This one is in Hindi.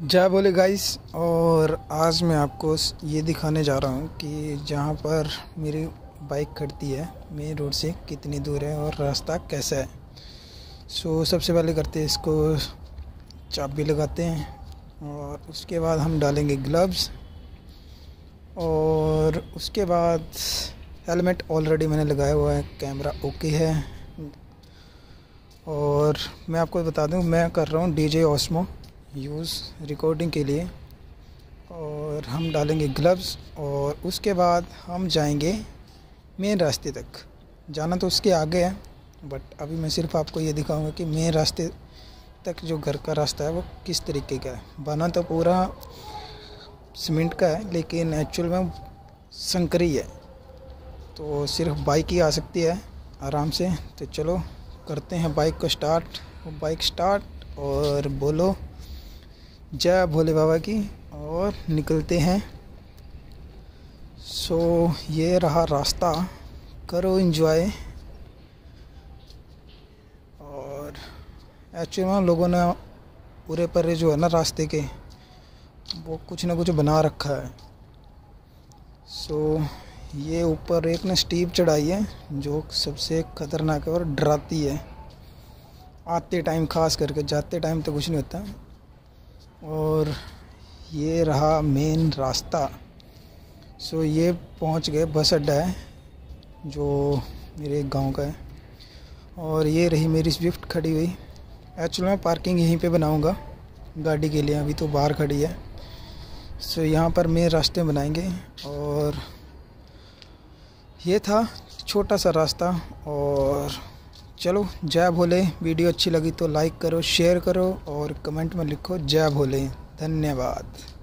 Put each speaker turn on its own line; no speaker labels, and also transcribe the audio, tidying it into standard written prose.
जय बोले गाइस। और आज मैं आपको ये दिखाने जा रहा हूँ कि जहाँ पर मेरी बाइक खड़ती है मेन रोड से कितनी दूर है और रास्ता कैसा है। सबसे पहले करते हैं इसको चाबी लगाते हैं और उसके बाद हम डालेंगे ग्लव्स और उसके बाद हेलमेट ऑलरेडी मैंने लगाया हुआ है, कैमरा ओके है। और मैं आपको बता दूं मैं कर रहा हूँ DJ Osmo यूज़ रिकॉर्डिंग के लिए। और हम डालेंगे ग्लव्स और उसके बाद हम जाएंगे मेन रास्ते तक। जाना तो उसके आगे है बट अभी मैं सिर्फ आपको ये दिखाऊंगा कि मेन रास्ते तक जो घर का रास्ता है वो किस तरीके का है। बना तो पूरा सीमेंट का है लेकिन एक्चुअल में संकरी है, तो सिर्फ बाइक ही आ सकती है आराम से। तो चलो करते हैं बाइक को स्टार्ट। बाइक स्टार्ट और बोलो जय भोले बाबा की और निकलते हैं। ये रहा रास्ता, करो एंजॉय। और एक्चुअली में लोगों ने पूरे पर जो है ना रास्ते के वो कुछ ना कुछ बना रखा है। ये ऊपर एक ने स्टीप चढ़ाई है जो सबसे ख़तरनाक है और डराती है आते टाइम, खास करके जाते टाइम तो कुछ नहीं होता। और ये रहा मेन रास्ता। ये पहुंच गए बस अड्डा है जो मेरे गांव का है। और ये रही मेरी स्विफ्ट खड़ी हुई। एक्चुअली मैं पार्किंग यहीं पे बनाऊंगा गाड़ी के लिए, अभी तो बाहर खड़ी है। यहाँ पर मेन रास्ते बनाएंगे और ये था छोटा सा रास्ता। और चलो जय भोले। वीडियो अच्छी लगी तो लाइक करो, शेयर करो और कमेंट में लिखो जय भोले। धन्यवाद।